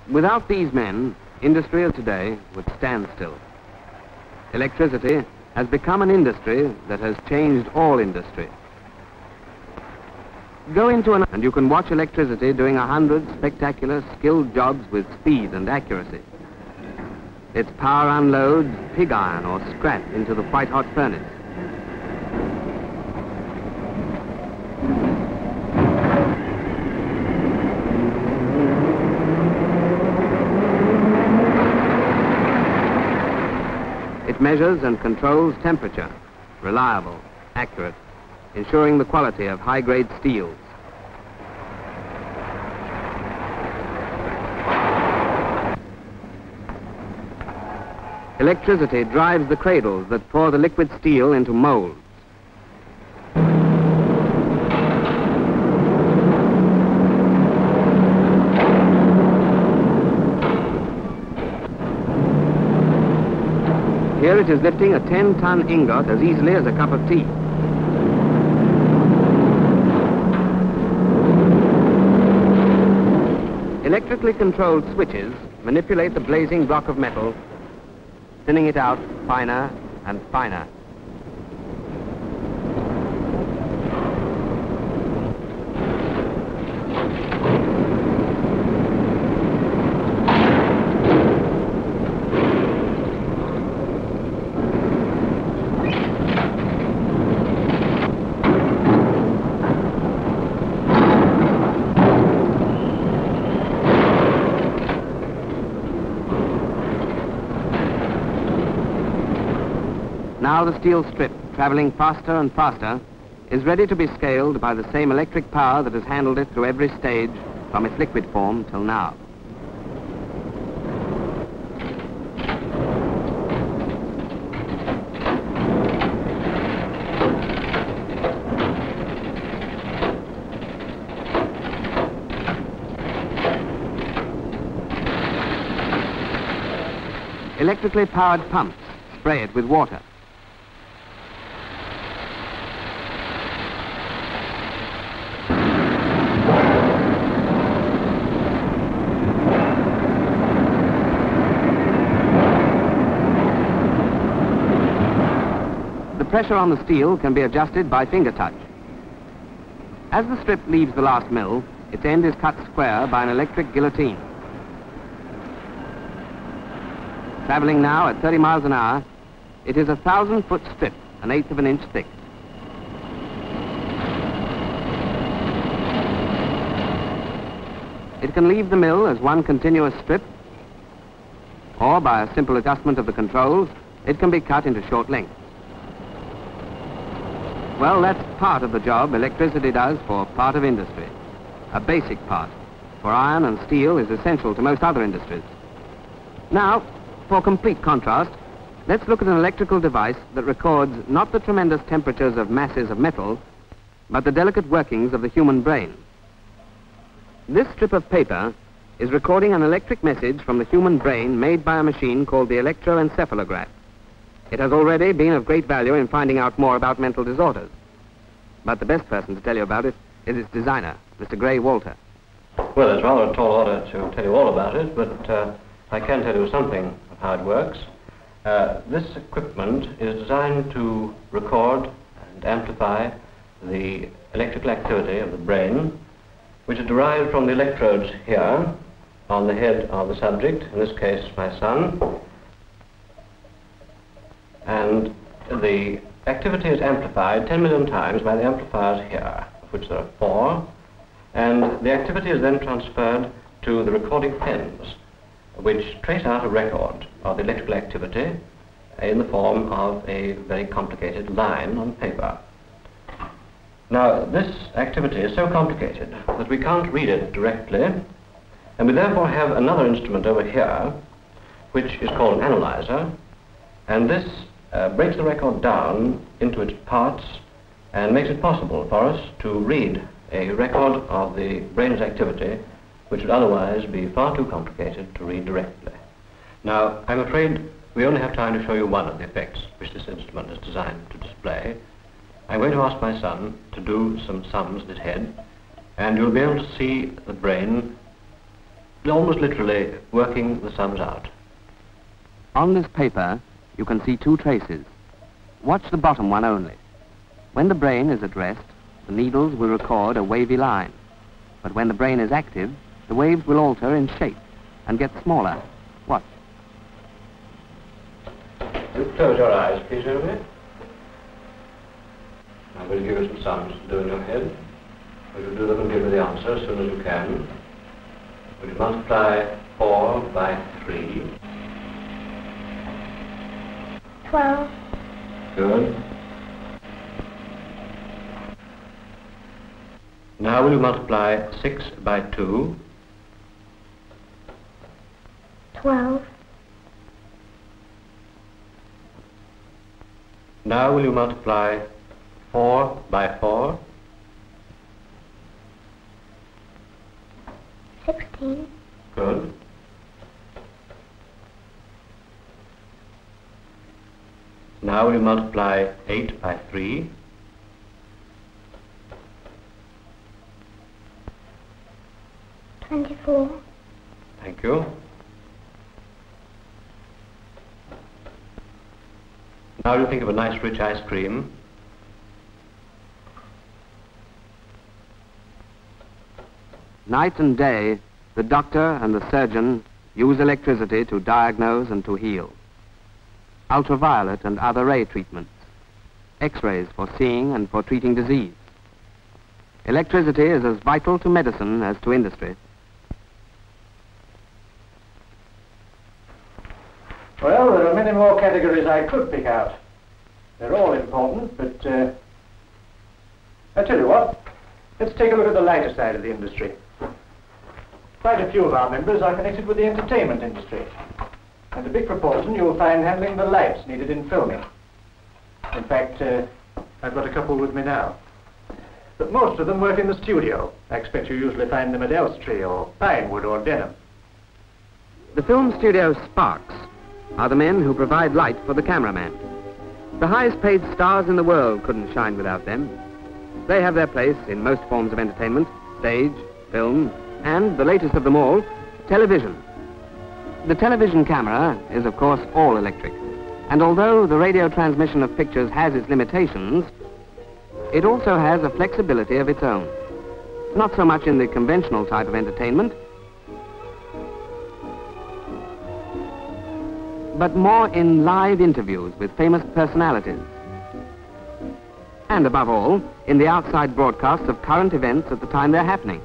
Without these men, industry of today would stand still. Electricity has become an industry that has changed all industry. Go into an and you can watch electricity doing 100 spectacular, skilled jobs with speed and accuracy. Its power unloads pig iron or scrap into the white-hot furnace. It measures and controls temperature, reliable, accurate, ensuring the quality of high-grade steels. Electricity drives the cradles that pour the liquid steel into molds. Here it is lifting a 10-ton ingot as easily as a cup of tea. Electrically controlled switches manipulate the blazing block of metal, thinning it out finer and finer. Now the steel strip, traveling faster and faster, is ready to be scaled by the same electric power that has handled it through every stage from its liquid form till now. Electrically powered pumps spray it with water. The pressure on the steel can be adjusted by finger touch. As the strip leaves the last mill, its end is cut square by an electric guillotine. Traveling now at 30 miles an hour, it is a 1,000-foot strip, an eighth of an inch thick. It can leave the mill as one continuous strip, or by a simple adjustment of the controls, it can be cut into short lengths. Well, that's part of the job electricity does for part of industry. A basic part, for iron and steel is essential to most other industries. Now, for complete contrast, let's look at an electrical device that records not the tremendous temperatures of masses of metal, but the delicate workings of the human brain. This strip of paper is recording an electric message from the human brain made by a machine called the electroencephalograph. It has already been of great value in finding out more about mental disorders. But the best person to tell you about it is its designer, Mr. Gray Walter. Well, it's rather a tall order to tell you all about it, but I can tell you something of how it works. This equipment is designed to record and amplify the electrical activity of the brain, which is derived from the electrodes here on the head of the subject, in this case my son. And the activity is amplified 10 million times by the amplifiers here, of which there are 4, and the activity is then transferred to the recording pens, which trace out a record of the electrical activity in the form of a very complicated line on paper. Now, this activity is so complicated that we can't read it directly, and we therefore have another instrument over here, which is called an analyzer, and this breaks the record down into its parts and makes it possible for us to read a record of the brain's activity, which would otherwise be far too complicated to read directly. Now, I'm afraid we only have time to show you one of the effects which this instrument is designed to display. I'm going to ask my son to do some sums with his head, and you'll be able to see the brain almost literally working the sums out. On this paper, you can see two traces. Watch the bottom one only. When the brain is at rest, the needles will record a wavy line. But when the brain is active, the waves will alter in shape and get smaller. Watch. You close your eyes, please, Jeremy. I'm going to give you some sums to do in your head. Will you do them and give me the answer as soon as you can? Will you multiply 4 by 3? 12. Good. Now will you multiply 6 by 2? 12. Now will you multiply 4 by 4? 16. Good. Now will you multiply 8 by 3? 24. Thank you. Now you think of a nice rich ice cream. Night and day, the doctor and the surgeon use electricity to diagnose and to heal. Ultraviolet and other ray treatments. X-rays for seeing and for treating disease. Electricity is as vital to medicine as to industry. Well, there are many more categories I could pick out. They're all important, but I tell you what, let's take a look at the lighter side of the industry. Quite a few of our members are connected with the entertainment industry, and a big proportion you'll find handling the lights needed in filming. In fact, I've got a couple with me now. But most of them work in the studio. I expect you usually find them at Elstree or Pinewood or Denham. The film studio sparks are the men who provide light for the cameraman. The highest paid stars in the world couldn't shine without them. They have their place in most forms of entertainment, stage, film, and, the latest of them all, television. The television camera is, of course, all electric. And although the radio transmission of pictures has its limitations, it also has a flexibility of its own. Not so much in the conventional type of entertainment, but more in live interviews with famous personalities. And above all, in the outside broadcasts of current events at the time they're happening.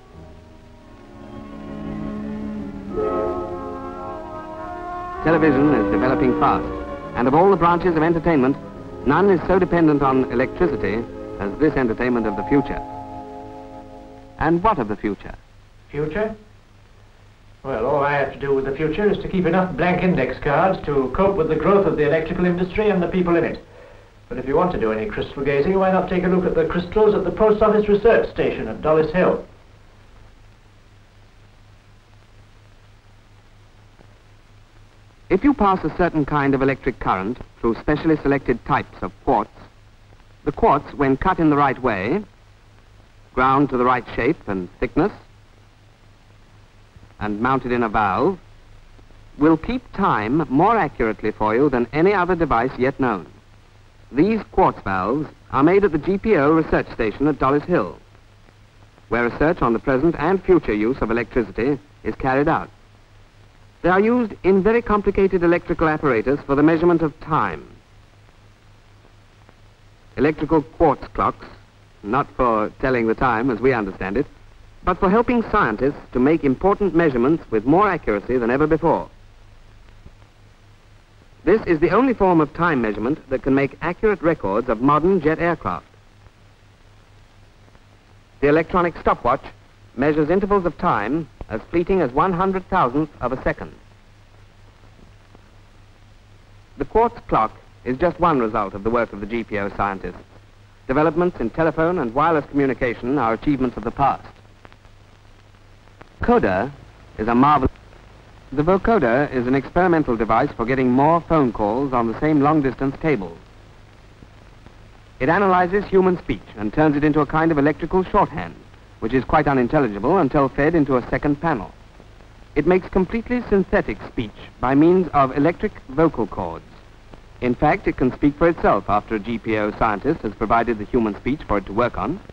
Television is developing fast, and of all the branches of entertainment, none is so dependent on electricity as this entertainment of the future. And what of the future? Future? Well, all I have to do with the future is to keep enough blank index cards to cope with the growth of the electrical industry and the people in it. But if you want to do any crystal gazing, why not take a look at the crystals at the Post Office Research Station at Dollis Hill? If you pass a certain kind of electric current through specially selected types of quartz, the quartz, when cut in the right way, ground to the right shape and thickness, and mounted in a valve, will keep time more accurately for you than any other device yet known. These quartz valves are made at the GPO Research Station at Dollis Hill, where research on the present and future use of electricity is carried out. They are used in very complicated electrical apparatus for the measurement of time. Electrical quartz clocks, not for telling the time as we understand it, but for helping scientists to make important measurements with more accuracy than ever before. This is the only form of time measurement that can make accurate records of modern jet aircraft. The electronic stopwatch measures intervals of time as fleeting as 100,000th of a second. The quartz clock is just one result of the work of the GPO scientists. Developments in telephone and wireless communication are achievements of the past. Vocoder is a marvel. The vocoder is an experimental device for getting more phone calls on the same long-distance cables. It analyzes human speech and turns it into a kind of electrical shorthand, which is quite unintelligible until fed into a second panel. It makes completely synthetic speech by means of electric vocal cords. In fact, it can speak for itself after a GPO scientist has provided the human speech for it to work on.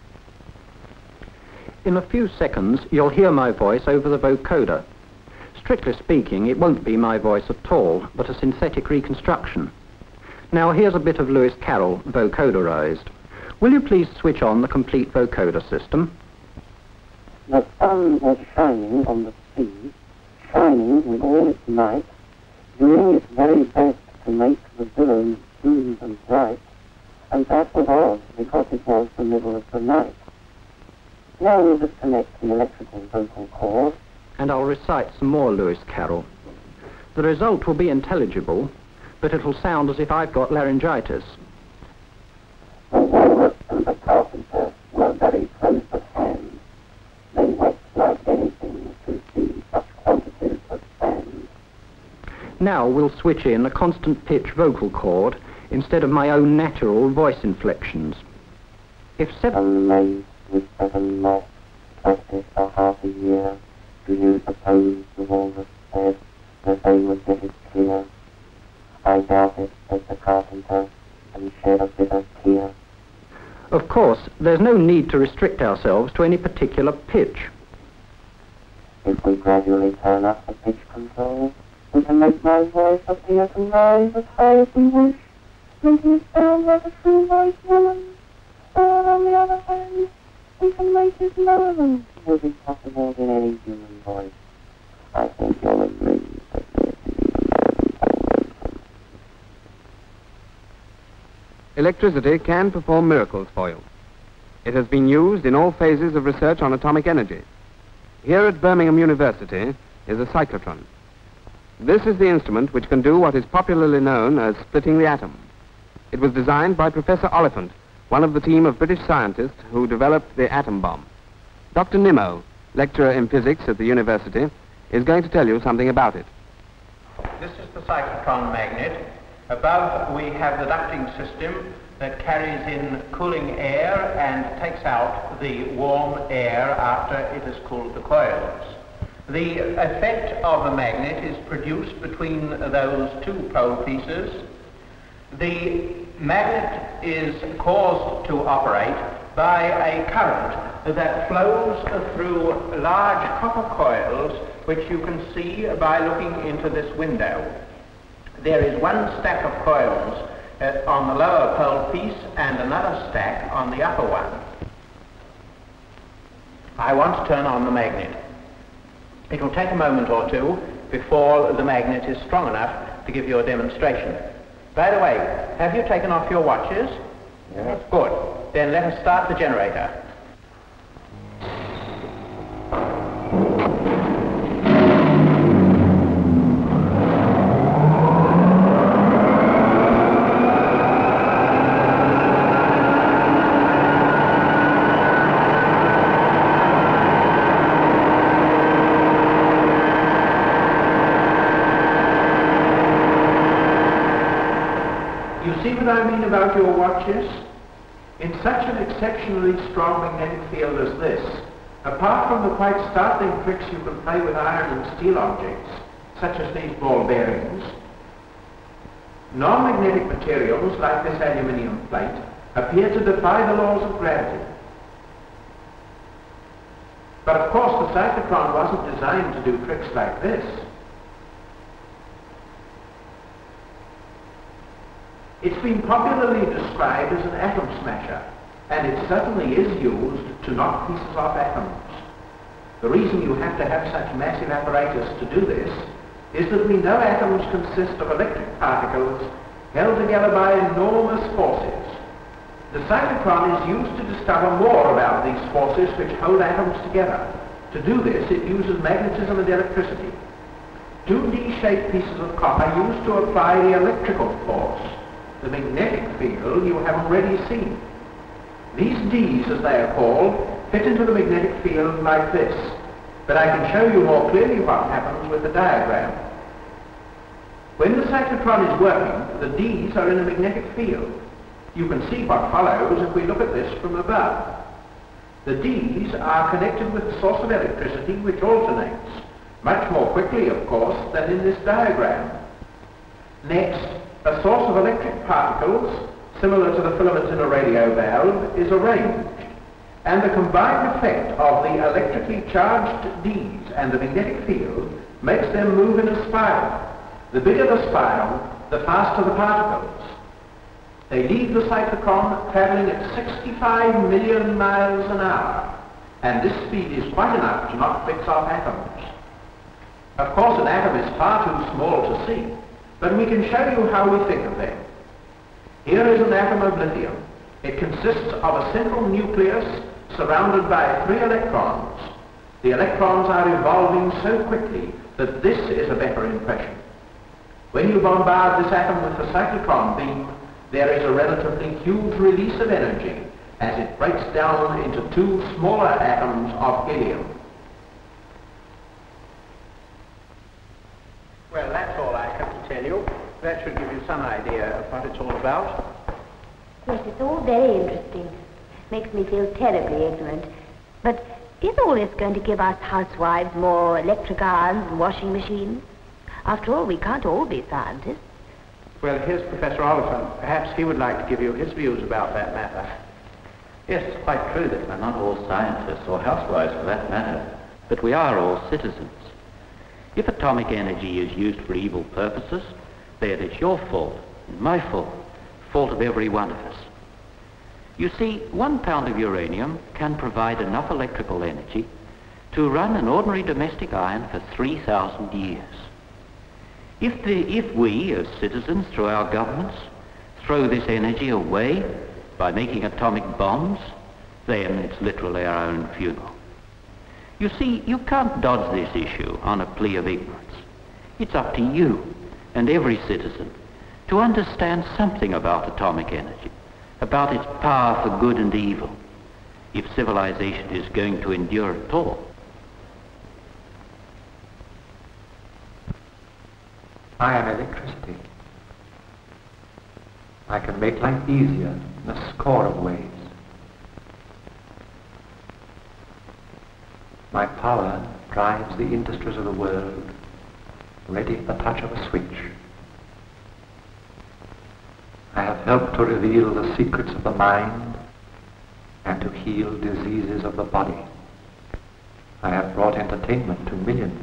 In a few seconds, you'll hear my voice over the vocoder. Strictly speaking, it won't be my voice at all, but a synthetic reconstruction. Now, here's a bit of Lewis Carroll vocoderized. Will you please switch on the complete vocoder system? The sun was shining on the sea, shining with all its might, doing its very best to make the billows smooth and bright, and that was all because it was the middle of the night. Now we'll disconnect the electrical vocal cord. And I'll recite some more Lewis Carroll. The result will be intelligible, but it'll sound as if I've got laryngitis. The walrus and the carpenter were very close at hand. They wept like anything to see such quantities of sand. Now we'll switch in a constant pitch vocal cord instead of my own natural voice inflections. If Amazed with 7 months, practice for half a year, do you suppose the walrus said that they would get it clear? I doubt it, said the carpenter, and shed a bitter tear. Of course, there's no need to restrict ourselves to any particular pitch. If we gradually turn up the pitch control, we can make my voice appear to rise as high as we wish, making it sound like a true voice woman. Or on the other hand, we can make it lower than would be possible in any human voice. I think you'll agree that this is Electricity can perform miracles for you. It has been used in all phases of research on atomic energy. Here at Birmingham University is a cyclotron. This is the instrument which can do what is popularly known as splitting the atom. It was designed by Professor Oliphant, one of the team of British scientists who developed the atom bomb. Dr. Nimmo, lecturer in physics at the university, is going to tell you something about it. This is the cyclotron magnet. Above we have the ducting system that carries in cooling air and takes out the warm air after it has cooled the coils. The effect of the magnet is produced between those 2 pole pieces. The magnet is caused to operate by a current that flows through large copper coils, which you can see by looking into this window. There is one stack of coils on the lower pole piece and another stack on the upper one. I want to turn on the magnet. It will take a moment or two before the magnet is strong enough to give you a demonstration. By the way, have you taken off your watches? Yes. Good. Then let us start the generator. I mean about your watches? In such an exceptionally strong magnetic field as this, apart from the quite startling tricks you can play with iron and steel objects, such as these ball bearings, non-magnetic materials like this aluminium plate appear to defy the laws of gravity. But of course the cyclotron wasn't designed to do tricks like this. It's been popularly described as an atom smasher, and it certainly is used to knock pieces off atoms. The reason you have to have such massive apparatus to do this is that we know atoms consist of electric particles held together by enormous forces. The cyclotron is used to discover more about these forces which hold atoms together. To do this, it uses magnetism and electricity. 2 D-shaped pieces of copper used to apply the electrical force. The magnetic field you have already seen. These Ds, as they are called, fit into the magnetic field like this. But I can show you more clearly what happens with the diagram. When the cyclotron is working, the Ds are in a magnetic field. You can see what follows if we look at this from above. The Ds are connected with the source of electricity which alternates. much more quickly, of course, than in this diagram. Next, a source of electric particles, similar to the filament in a radio valve, is arranged, and the combined effect of the electrically charged Ds and the magnetic field makes them move in a spiral. The bigger the spiral, the faster the particles. They leave the cyclotron traveling at 65 million miles an hour, and this speed is quite enough to knock bits off atoms. Of course, an atom is far too small to see, but we can show you how we think of them. Here is an atom of lithium. It consists of a central nucleus surrounded by 3 electrons. The electrons are evolving so quickly that this is a better impression. When you bombard this atom with the cyclotron beam, there is a relatively huge release of energy as it breaks down into 2 smaller atoms of helium. Well, that's all I have to tell you. That should give you some idea of what it's all about. Yes, it's all very interesting. Makes me feel terribly ignorant. But is all this going to give us housewives more electric irons and washing machines? After all, we can't all be scientists. Well, here's Professor Oliphant. Perhaps he would like to give you his views about that matter. Yes, it's quite true that we're not all scientists or housewives for that matter, but we are all citizens. If atomic energy is used for evil purposes, then it's your fault, and my fault, fault of every one of us. You see, 1 pound of uranium can provide enough electrical energy to run an ordinary domestic iron for 3,000 years. If we, as citizens, through our governments, throw this energy away by making atomic bombs, then it's literally our own funeral. You see, you can't dodge this issue on a plea of ignorance. It's up to you and every citizen to understand something about atomic energy, about its power for good and evil, if civilization is going to endure at all. I am electricity. I can make life easier in a score of ways. My power drives the industries of the world, ready at the touch of a switch. I have helped to reveal the secrets of the mind and to heal diseases of the body. I have brought entertainment to millions.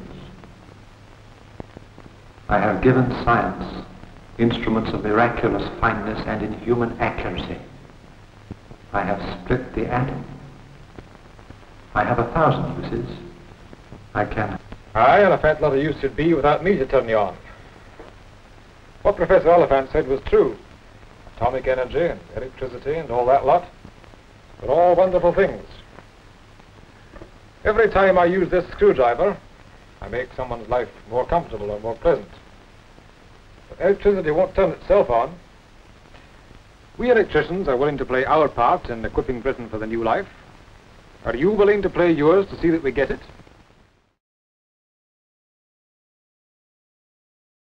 I have given science instruments of miraculous fineness and inhuman accuracy. I have split the atom. I have 1,000 uses. I can... Aye, Oliphant, not a use should be without me to turn you on. What Professor Oliphant said was true. Atomic energy and electricity and all that lot. They're all wonderful things. Every time I use this screwdriver, I make someone's life more comfortable or more pleasant. But electricity won't turn itself on. We electricians are willing to play our part in equipping Britain for the new life. Are you willing to play yours to see that we get it?